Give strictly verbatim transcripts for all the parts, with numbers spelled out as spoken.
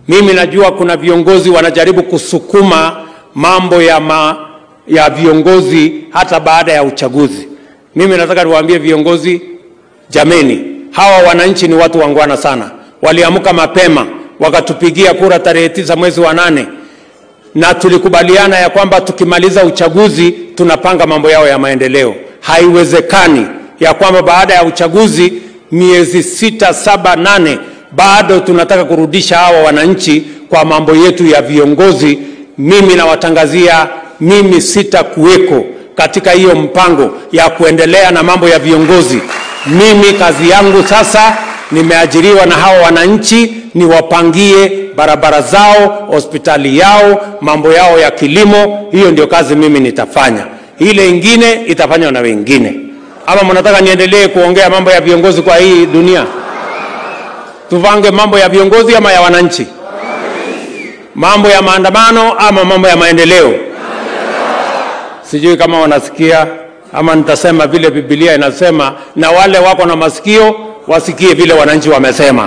Mimi najua kuna viongozi wanajaribu kusukuma mambo ya, ma, ya viongozi hata baada ya uchaguzi. Mimi nataka niwaambie viongozi, jameni, hawa wananchi ni watu wangwana sana. Waliamka mapema, wakatupigia kura tarehe tisa mwezi wa nane. Na tulikubaliana ya kwamba tukimaliza uchaguzi tunapanga mambo yao ya maendeleo. Haiwezekani ya kwamba baada ya uchaguzi miezi sita, saba, nane bado tunataka kurudisha hawa wananchi kwa mambo yetu ya viongozi. Mimi nawatangazia, mimi sitakuweko katika hiyo mpango ya kuendelea na mambo ya viongozi. Mimi kazi yangu sasa, nimeajiriwa na hawa wananchi, niwapangie barabara zao, hospitali yao, mambo yao ya kilimo. Hiyo ndio kazi mimi nitafanya. Ile ingine itafanywa na wengine. Ama mnataka niendelee kuongea mambo ya viongozi kwa hii dunia? Tuvange mambo ya viongozi ama ya wananchi? Mambo ya maandamano ama mambo ya maendeleo? Sijui kama wanasikia ama nitasema vile Biblia inasema, na wale wako na masikio wasikie vile wananchi wamesema.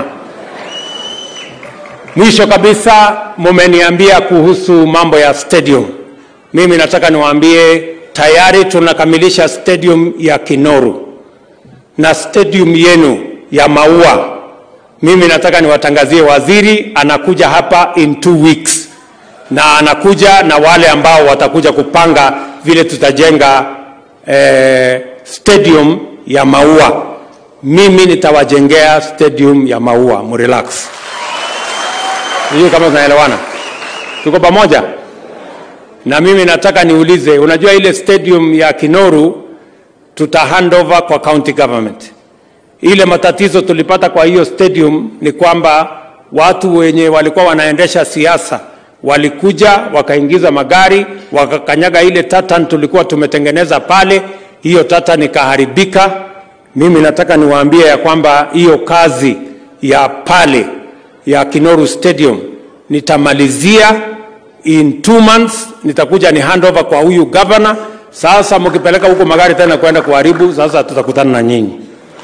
Mwisho kabisa, mumeniambia kuhusu mambo ya stadium. Mimi nataka niwaambie tayari tunakamilisha stadium ya Kinoru na stadium yenu ya Maua. Mimi nataka niwatangazie waziri anakuja hapa in two weeks, na anakuja na wale ambao watakuja kupanga vile tutajenga eh, stadium ya Maua. Mimi nitawajengea stadium ya Maua, mrelax. Hiyo kama tunaelewana, tuko pamoja. Na mimi nataka niulize, unajua ile stadium ya Kinoru tuta hand over kwa county government. Ile matatizo tulipata kwa hiyo stadium ni kwamba watu wenye walikuwa wanaendesha siasa walikuja wakaingiza magari wakakanyaga ile tatan tulikuwa tumetengeneza pale. Hiyo tatan ikaharibika. Mimi nataka niwaambie ya kwamba hiyo kazi ya pale ya Kinoru Stadium nitamalizia in two months. Nitakuja ni handover kwa huyu governor. Sasa mkipeleka huko magari tena kwenda kuharibu, sasa tutakutana na nyinyi.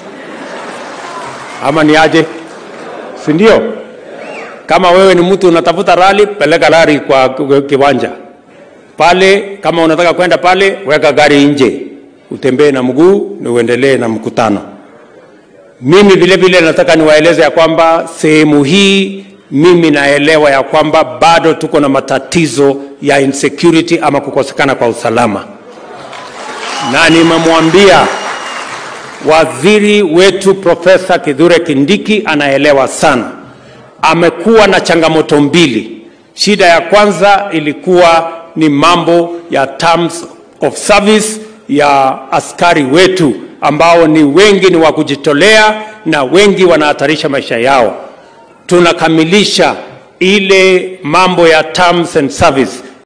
Ama ni aje? Si ndio? Kama wewe ni mtu unatafuta rally, peleka rally kwa kiwanja pale. Kama unataka kwenda pale, weka gari nje, utembee na mguu na uendelee na mkutano. Mimi vile vile nataka niwaeleze ya kwamba sehemu hii mimi naelewa ya kwamba bado tuko na matatizo ya insecurity ama kukosekana kwa usalama. Na nimemwambia waziri wetu Profesa Kithure Kindiki anaelewa sana. Amekuwa na changamoto mbili. Shida ya kwanza ilikuwa ni mambo ya terms of service ya askari wetu ambao ni wengi ni wa kujitolea na wengi wanahatarisha maisha yao. Tunakamilisha ile mambo ya terms and service